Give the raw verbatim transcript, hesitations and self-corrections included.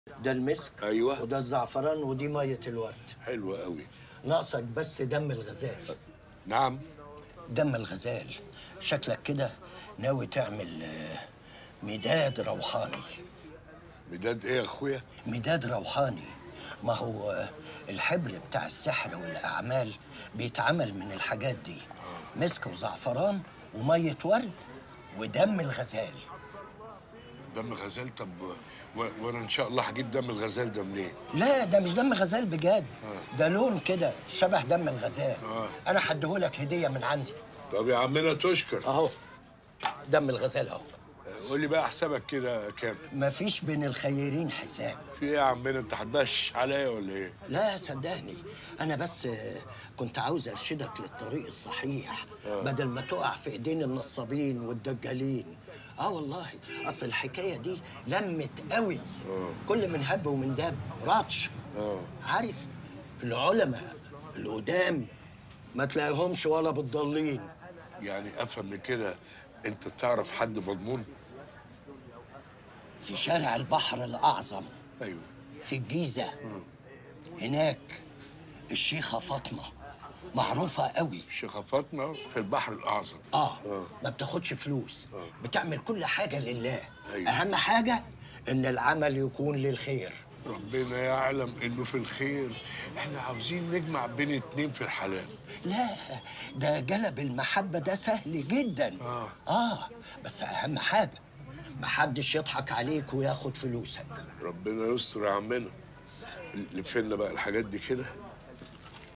ده المسك. ايوه. وده الزعفران ودي ميه الورد. حلوه قوي. ناقصك بس دم الغزال. نعم. دم الغزال. شكلك كده ناوي تعمل آه، مداد روحاني. مداد ايه يا اخويا؟ مداد روحاني. ما هو آه، الحبر بتاع السحر والاعمال بيتعمل من الحاجات دي. مسك وزعفران وميه ورد ودم الغزال. دم غزال؟ طب و- وانا ان شاء الله هجيب دم الغزال ده منين؟ لا ده مش دم غزال بجد. آه. ده لون كده شبه دم الغزال. آه. انا هديهولك هديه من عندي. طب يا عمنا تشكر. اهو دم الغزال اهو. قول لي بقى حسابك كده كام؟ مفيش بين الخيرين حساب. في ايه يا عمنا، انت هتبش عليا ولا ايه؟ لا صدقني انا بس آه، كنت عاوز ارشدك للطريق الصحيح. آه. بدل ما تقع في ايدين النصابين والدجالين. اه والله اصل الحكايه دي لمت قوي. آه. كل من هب ومن دب راتش. اه. عارف العلماء القدام ما تلاقيهمش ولا بالضالين. يعني افهم من كده انت تعرف حد مضمون؟ في شارع البحر الاعظم ايوه. في الجيزه. هناك الشيخه فاطمه معروفه قوي. الشيخة فاطمة في البحر الأعظم. آه. آه. ما بتاخدش فلوس. آه. بتعمل كل حاجه لله. أيوة. اهم حاجه ان العمل يكون للخير. ربنا يعلم إنه في الخير. إحنا عاوزين نجمع بين اتنين في الحلال. لا ده جلب المحبه ده سهل جدا. آه. اه بس اهم حاجه محدش يضحك عليك وياخد فلوسك. ربنا يستر يا عمنا. لفنا بقى الحاجات دي كده